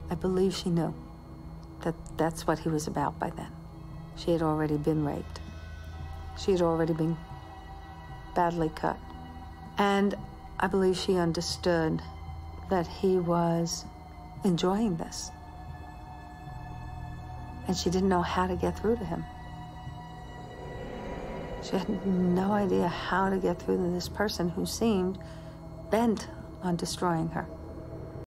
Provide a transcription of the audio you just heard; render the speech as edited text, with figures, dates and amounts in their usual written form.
I believe she knew that that's what he was about by then. She had already been raped. She had already been badly cut. And I believe she understood that he was enjoying this. And she didn't know how to get through to him. She had no idea how to get through to this person who seemed bent on destroying her.